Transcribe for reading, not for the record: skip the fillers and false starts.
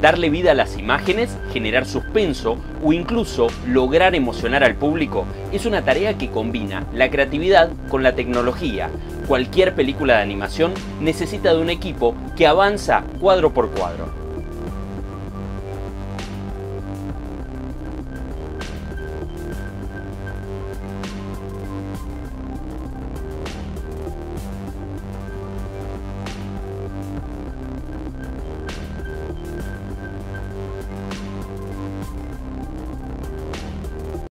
Darle vida a las imágenes, generar suspenso o incluso lograr emocionar al público es una tarea que combina la creatividad con la tecnología. Cualquier película de animación necesita de un equipo que avanza cuadro por cuadro.